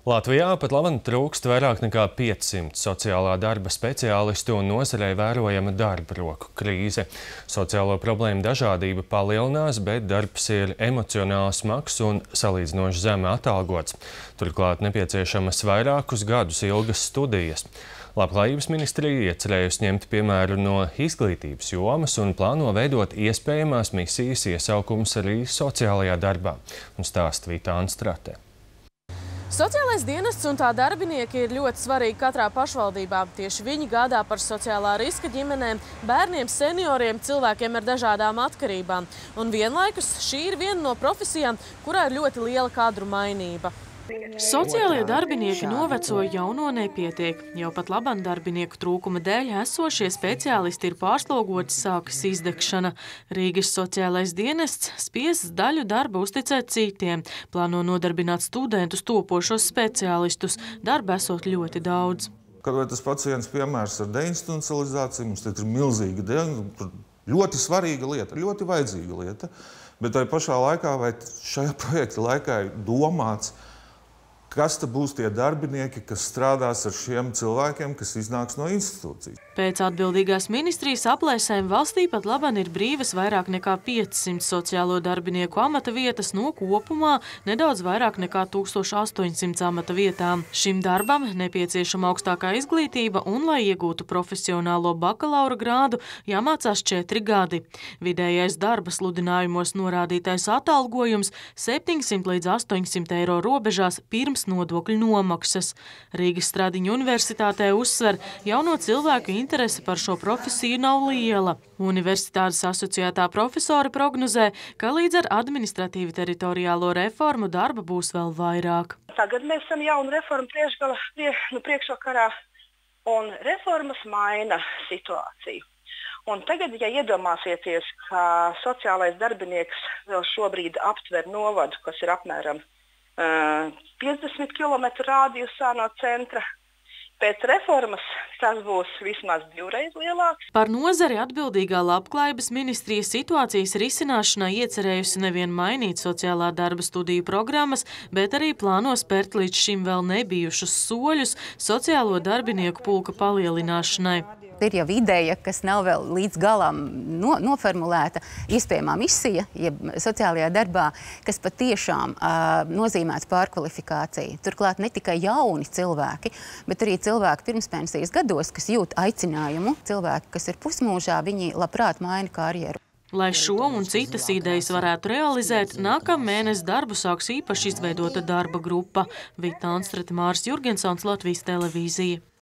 Latvijā pat labam trūkst vairāk nekā 500 sociālā darba speciālistu un nozarei vērojama darba roku krīze. Sociālo problēmu dažādība palielinās, bet darbs ir emocionāli smags un salīdzinoši zemi atalgots. Turklāt nepieciešamas vairākus gadus ilgas studijas. Labklājības ministrija iecerējusi ņemt piemēru no izglītības jomas un plāno veidot iespējamās misijas iesaukums arī sociālajā darbā, un stāsta Vitāna Strate. Sociālais dienests un tā darbinieki ir ļoti svarīgi katrā pašvaldībā. Tieši viņi gādā par sociālā riska ģimenēm, bērniem, senioriem, cilvēkiem ar dažādām atkarībām. Un vienlaikus šī ir viena no profesijām, kurā ir ļoti liela kadru mainība. Sociālie darbinieki noveco jauno nepietiek. Jau pat labam darbinieku trūkuma dēļ esošie speciālisti ir pārslogoti, sākas izdegšana. Rīgas sociālais dienests spiests daļu darba uzticēt citiem. Plāno nodarbināt studentus topošos speciālistus. Darba esot ļoti daudz. Kad vai tas pacients piemērs ar deinstitucionalizāciju, mums ir milzīga, ļoti svarīga lieta, ļoti vajadzīga lieta, bet tai pašā laikā vai šajā projekta laikā ir domāts, kas tad būs tie darbinieki, kas strādās ar šiem cilvēkiem, kas iznāks no institūcijas. Pēc atbildīgās ministrijas aplēsēm valstī pat labam ir brīvas vairāk nekā 500 sociālo darbinieku amata vietas no kopumā nedaudz vairāk nekā 1800 amata vietām. Šim darbam nepieciešama augstākā izglītība un, lai iegūtu profesionālo bakalaura grādu, jāmācās 4 gadi. Vidējais darba sludinājumos norādītais atalgojums 700 līdz 800 eiro robežās pirms nodokļu nomaksas. Rīgas Stradiņu universitātē uzsver, jauno cilvēku interese par šo profesiju nav liela. Universitātes asociētā profesora prognozē, ka līdz ar administratīvi teritoriālo reformu darba būs vēl vairāk. Tagad mēs esam jaunu reformu priekšvakarā, un reformas maina situāciju. Un tagad, ja iedomāsieties, ka sociālais darbinieks vēl šobrīd aptver novadu, kas ir apmēram 50 km rādijusā no centra. Pēc reformas tas būs vismaz 2 lielāks. Par nozari atbildīgā Labklājības ministrija situācijas risināšanai iecerējusi nevien mainīt sociālā darba studiju programmas, bet arī plāno spērt līdz šim vēl nebijušus soļus sociālo darbinieku pulka palielināšanai. Ir jau ideja, kas nav vēl līdz galam noformulēta, iespējamā misija, jeb sociālajā darbā, kas patiešām nozīmēts pārkvalifikāciju. Turklāt ne tikai jauni cilvēki, bet arī cilvēki pirmspensijas gados, kas jūt aicinājumu, cilvēki, kas ir pusmūžā, viņi labprāt maina karjeru. Lai šo un citas idejas varētu realizēt, nākamēnes darbu sāks īpaši izveidota darba grupa. Vitāna Strate, Māris Jurgensons, Latvijas televīzija.